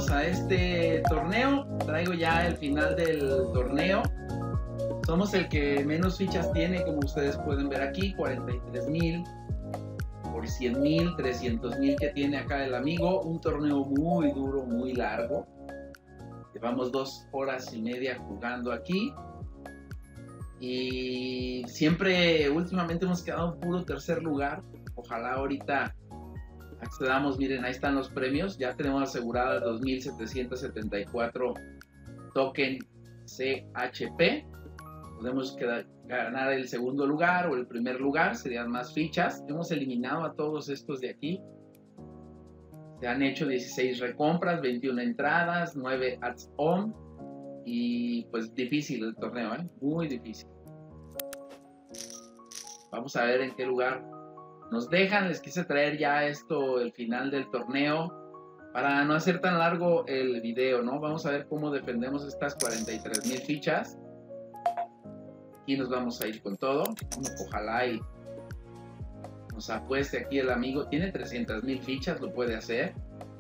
bienvenidos a este torneo. Traigo ya el final del torneo. Somos el que menos fichas tiene, como ustedes pueden ver aquí, 43,000 por 100,000, 300,000 que tiene acá el amigo. Un torneo muy duro, muy largo. Llevamos 2 horas y media jugando aquí. Y siempre, últimamente hemos quedado en puro tercer lugar. Ojalá ahorita accedamos. Miren, ahí están los premios. Ya tenemos aseguradas 2,774 token CHP. Podemos ganar el segundo lugar o el primer lugar, serían más fichas. Hemos eliminado a todos estos de aquí. Se han hecho 16 recompras, 21 entradas, 9 ads-on. Y pues difícil el torneo, muy difícil. Vamos a ver en qué lugar nos dejan. Les quise traer ya esto, el final del torneo, para no hacer tan largo el video, ¿no? Vamos a ver cómo defendemos estas 43,000 fichas. Aquí nos vamos a ir con todo. Ojalá y nos apueste aquí el amigo. Tiene 300,000 fichas, lo puede hacer.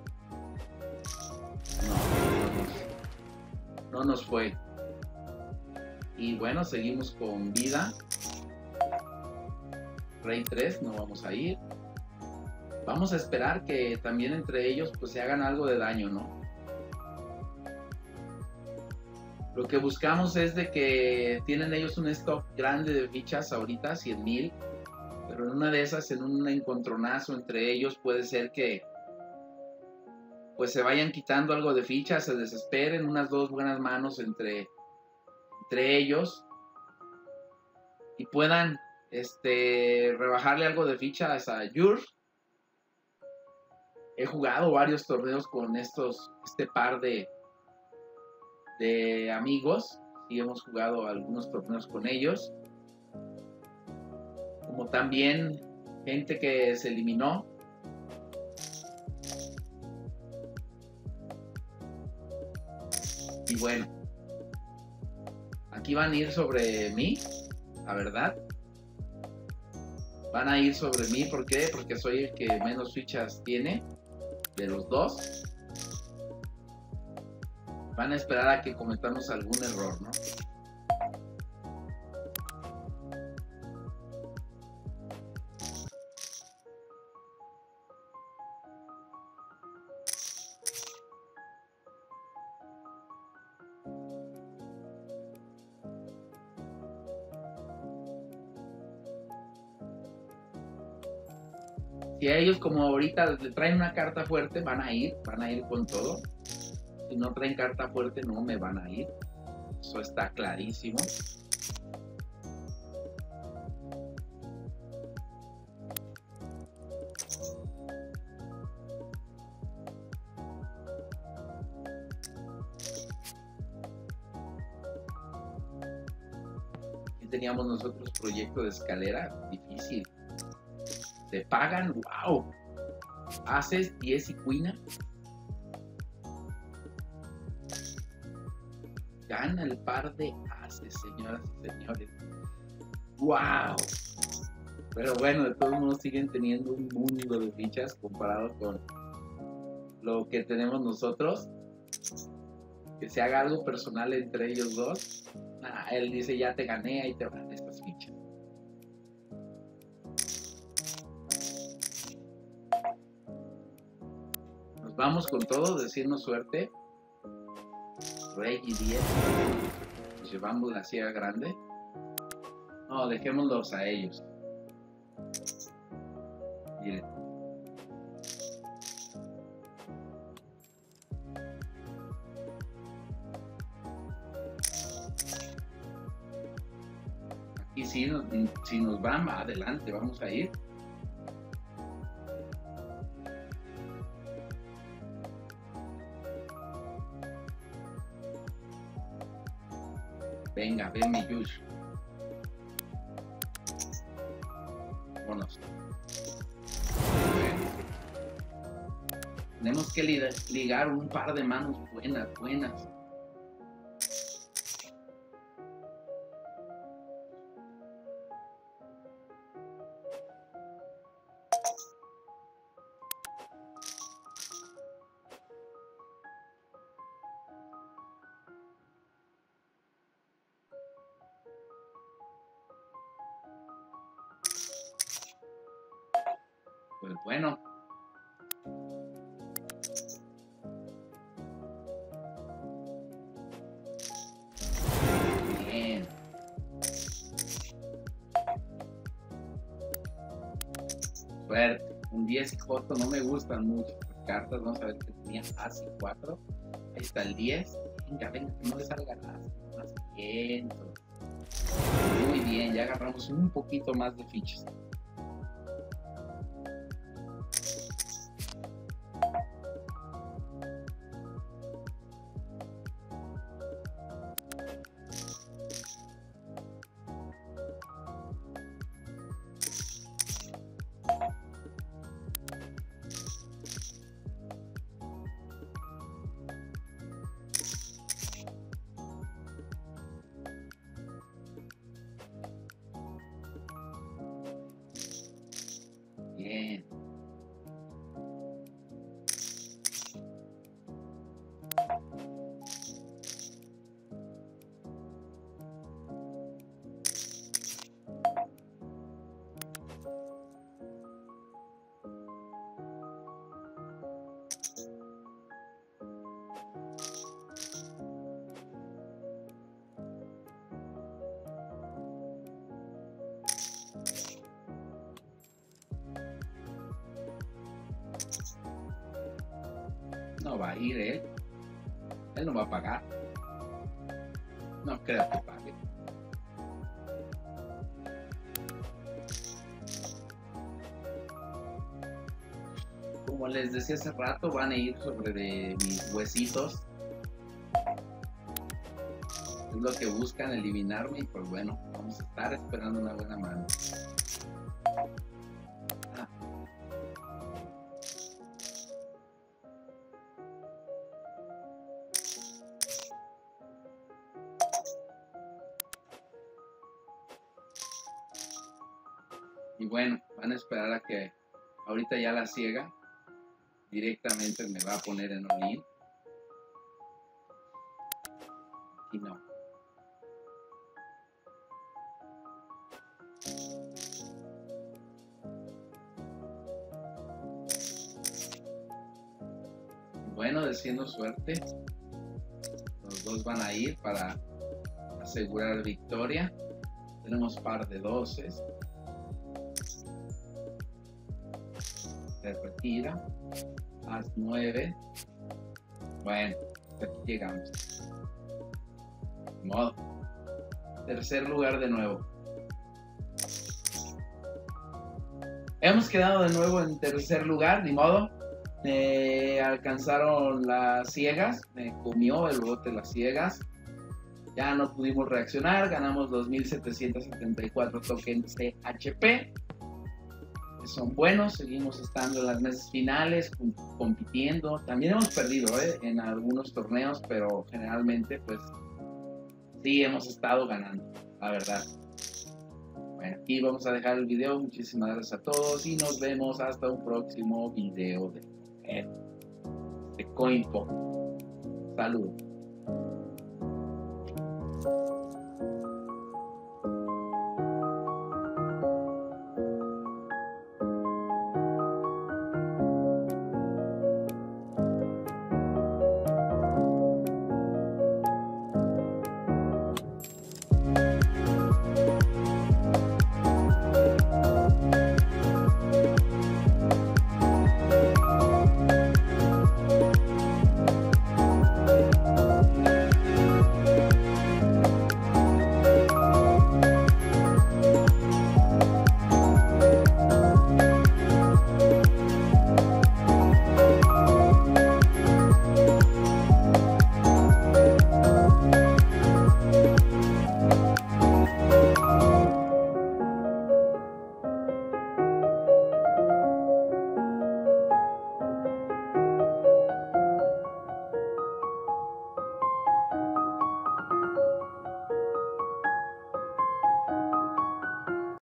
No nos fue. Y bueno, seguimos con vida. Rey 3, no vamos a ir. Vamos a esperar que también entre ellos pues se hagan algo de daño, ¿no? Lo que buscamos es de que tienen ellos un stock grande de fichas ahorita, 100,000. Pero en una de esas, en un encontronazo entre ellos, puede ser que pues se vayan quitando algo de fichas, se desesperen, unas 2 buenas manos entre ellos y puedan rebajarle algo de fichas a Yur. He jugado varios torneos con este par de amigos y hemos jugado algunos torneos con ellos, como también gente que se eliminó. Y bueno, aquí van a ir sobre mí, la verdad. Van a ir sobre mí, ¿por qué? Porque soy el que menos fichas tiene de los dos. Van a esperar a que cometamos algún error, ¿no? Si a ellos, como ahorita le traen una carta fuerte, van a ir con todo. Si no traen carta fuerte, no me van a ir. Eso está clarísimo. Aquí teníamos nosotros proyecto de escalera, difícil. Te pagan, wow. Haces 10 y cuina. Gana el par de ases, señoras y señores. ¡Wow! Pero bueno, de todos modos siguen teniendo un mundo de fichas comparado con lo que tenemos nosotros. Que se haga algo personal entre ellos dos. Él dice, ya te gané, ahí te van estas fichas. Nos vamos con todo, decirnos suerte. Rey y 10. Nos llevamos la ciega grande. No, dejémoslos a ellos. Miren. Aquí si nos van, va adelante, vamos a ir. Venga, venme, Yush. Vámonos. Tenemos que ligar un par de manos buenas. Pues bueno. Bien. Suerte. Un 10 y Joto no me gustan mucho las cartas. Vamos a ver que tenía As y 4. Ahí está el 10. Venga, venga, que no le salga nada. Más vientos. Muy bien, ya agarramos un poquito más de fichas. Bien. No va a ir él. Él no va a pagar. No creo que pague. Como les decía hace rato, van a ir sobre de mis huesitos. Es lo que buscan, eliminarme. Y pues bueno, vamos a estar esperando una buena mano. Y bueno, van a esperar a que ahorita ya la ciega directamente me va a poner en all-in. Y no. Bueno, deseando suerte. Los dos van a ir para asegurar victoria. Tenemos par de 12. Se retira. As 9. Bueno, hasta aquí llegamos. De modo. Tercer lugar de nuevo. Hemos quedado de nuevo en tercer lugar, ni modo. Alcanzaron las ciegas, me comió el bote las ciegas. Ya no pudimos reaccionar, ganamos 2.774 tokens de HP. Son buenos, seguimos estando en las mesas finales, compitiendo. También hemos perdido en algunos torneos, pero generalmente pues sí hemos estado ganando, la verdad. Bueno, aquí vamos a dejar el video. Muchísimas gracias a todos y nos vemos hasta un próximo video de CoinPo. Saludos.